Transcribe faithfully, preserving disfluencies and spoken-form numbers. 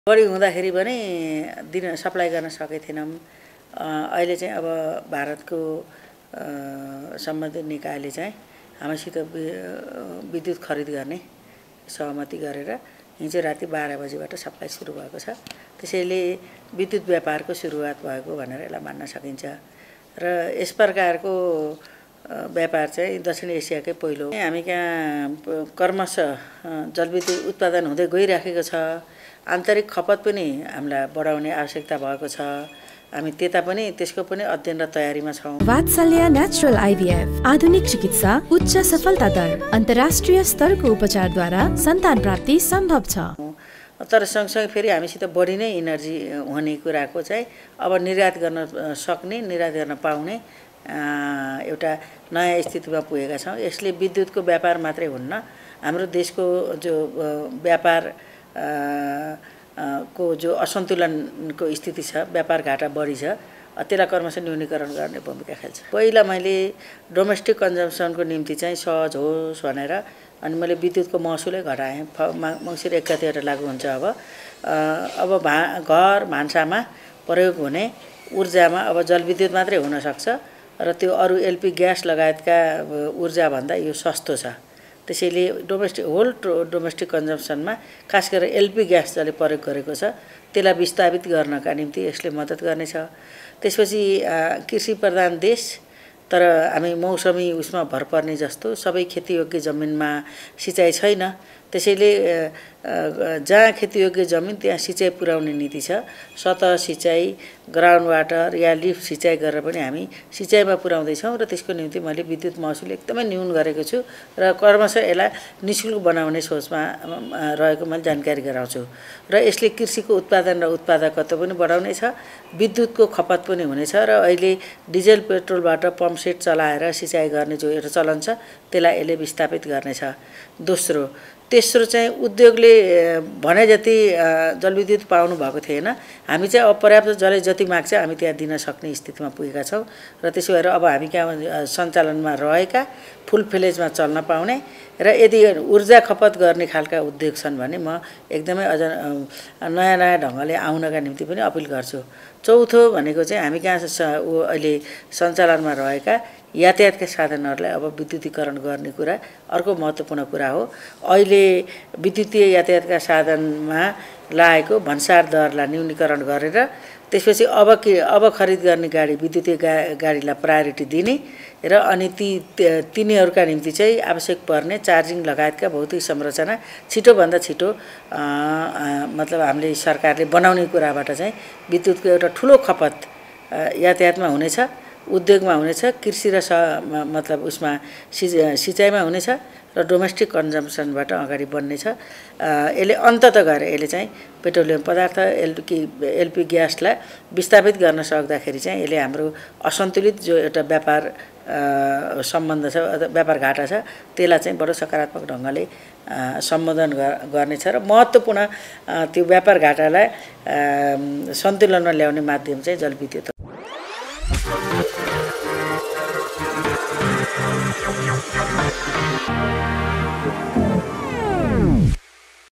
बढी हुँदाखेरि पनि दिन सप्लाई गर्न सकेको थिएनौँ। अहिले चाहिँ अब भारतको सम्बन्धित निकायले चाहिँ हामीसित विद्युत खरिद गर्ने सहमति गरेर हिजो राति बाह्र बजेबाट सप्लाई सुरु भएको छ। त्यसैले विद्युत व्यापारको सुरुवात भएको भनेर यसलाई मान्न सकिन्छ र यस प्रकारको व्यापार चाहिँ दक्षिण एसियाकै पहिलो। हामी कहाँ क्रमशः जलविद्युत उत्पादन हुँदै गइराखेको छ। आन्तरिक खपत पनि हामीलाई बढाउने आवश्यकता भएको छ। हामी त्यता पनि त्यसको पनि अध्ययन र तयारीमा छौं। वात्सल्य नेचुरल आईवीएफ आधुनिक चिकित्सा, उच्च सफलता दर, अन्तर्राष्ट्रिय स्तरको उपचारद्वारा सन्तान प्राप्ति सम्भव छ। तर सँगसँगै फेरि हामीसित बढी नै इनर्जी हुने कुराको चाहिँ अब निर्यात गर्न सक्ने, निर्यात गर्न पाउने एउटा नयाँ स्थितिमा पुगेका छौं। यसले विद्युतको व्यापार मात्रै हुन्न, हाम्रो देशको जो व्यापार को जो असन्तुलनको स्थिति छ, व्यापार घाटा बढी छ, त्यसलाई क्रमशः न्यूनीकरण गर्ने भूमिका खेल्छ। पहिला मैले डोमेस्टिक कन्जम्सनको निम्ति चाहिँ सहज होस् भनेर अनि मैले विद्युतको महसुलै घटाएँ। मङ्सिर एक गतेबाट लागू हुन्छ। अब अब भा घर भान्सामा प्रयोग हुने ऊर्जामा अब जलविद्युत मात्रै हुन सक्छ र त्यो अरू एलपी ग्यास लगायतका ऊर्जाभन्दा यो सस्तो छ। त्यसैले डोमेस्टिक होल डोमेस्टिक कन्जम्सनमा खास गरेर एलपी ग्यास जसले प्रयोग गरेको छ त्यसलाई विस्थापित गर्नका निम्ति यसले मद्दत गर्नेछ। त्यसपछि कृषि प्रधान देश तर हामी मौसमी उसमा भर पर्ने जस्तो सबै खेतीयोग्य जमिनमा सिँचाइ छैन। त्यसैले जहाँ खेतीयोग्य जमिन त्यहाँ सिँचाइ पुर्याउने नीति छ। सतह सिँचाइ, ग्राउन्ड वाटर या लिफ्ट सिँचाइ गरेर पनि हामी सिँचाइमा पुर्याउँदैछौँ र त्यसको निम्ति मैले विद्युत महसुल एकदमै न्यून गरेको छु र क्रमशः यसलाई निःशुल्क बनाउने सोचमा रहेको मैले जानकारी गराउँछु। र यसले कृषिको उत्पादन र उत्पादकत्व पनि बढाउनेछ, विद्युतको खपत पनि हुनेछ र अहिले डिजेल पेट्रोलबाट पम्प सेट चलाएर सिँचाइ गर्ने जो एउटा चलन छ त्यसलाई यसले विस्थापित गर्नेछ। दोस्रो तेस्रो चाहिँ उद्योगले भने जति जलविद्युत पाउनु भएको थिएन। हामी चाहिँ अब पर्याप्त जसले जति माग्छ हामी त्यहाँ दिन सक्ने स्थितिमा पुगेका छौँ र त्यसो भएर अब हामी कहाँ सञ्चालनमा रहेका फुल फ्लेजमा चल्न पाउने र यदि ऊर्जा खपत गर्ने खालका उद्योग छन् भने म एकदमै अझ नयाँ नयाँ ढङ्गले आउनका निम्ति पनि अपिल गर्छु। चौथो भनेको चाहिँ हामी कहाँ अहिले सञ्चालनमा रहेका यातायातका साधनहरूलाई अब विद्युतीकरण गर्ने कुरा अर्को महत्त्वपूर्ण कुरा हो। अहिले विद्युतीय यातायातका साधनमा लागेको भन्सार दरलाई न्यूनीकरण गरेर त्यसपछि अब के अब खरिद गर्ने गाडी विद्युतीय गा गाडीलाई प्रायोरिटी दिने र अनि ती तिनीहरूका निम्ति चाहिँ आवश्यक पर्ने चार्जिङ लगायतका भौतिक संरचना छिटोभन्दा छिटो मतलब हामीले सरकारले बनाउने कुराबाट चाहिँ विद्युतको एउटा ठुलो खपत यातायातमा हुनेछ, उद्योगमा हुनेछ, कृषि र मतलब उसमा सिँचाइमा हुनेछ र डोमेस्टिक कन्जम्सनबाट अगाडि बढ्नेछ। यसले अन्ततः गएर यसले चाहिँ पेट्रोलियम पदार्थ एलपी एलपी ग्यासलाई विस्थापित गर्न सक्दाखेरि चाहिँ यसले हाम्रो असन्तुलित जो एउटा व्यापार सम्बन्ध छ, व्यापार घाटा छ, त्यसलाई चाहिँ बडो सकारात्मक ढङ्गले सम्बोधन गर्नेछ र महत्त्वपूर्ण त्यो व्यापार घाटालाई सन्तुलनमा ल्याउने माध्यम चाहिँ जलविद्युत हो। Thank you.